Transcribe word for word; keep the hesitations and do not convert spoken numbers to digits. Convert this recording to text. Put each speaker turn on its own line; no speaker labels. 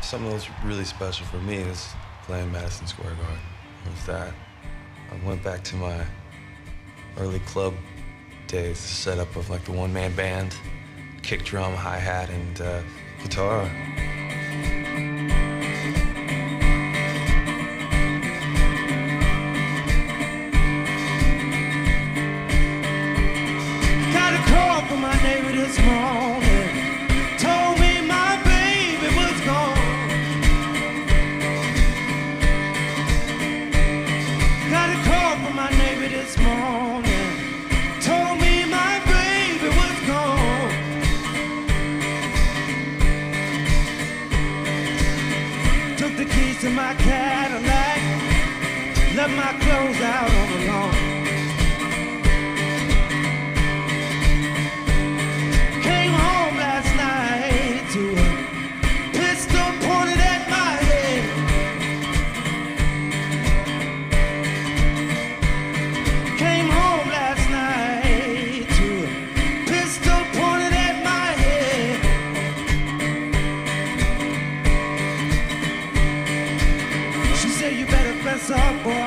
Something that was really special for me is playing Madison Square Garden. It was that. I went back to my early club days, setup of like the one-man band, kick drum, hi-hat, and uh, guitar.
Got a call from my neighbor this morning. Told me my baby was gone. Got a call from my neighbor this morning. Told me my baby was gone. Took the keys to my Cadillac, left my clothes out on the lawn. Came home last night to a pistol pointed at my head. Came home last night to a pistol pointed at my head. She said, you better fess up, boy.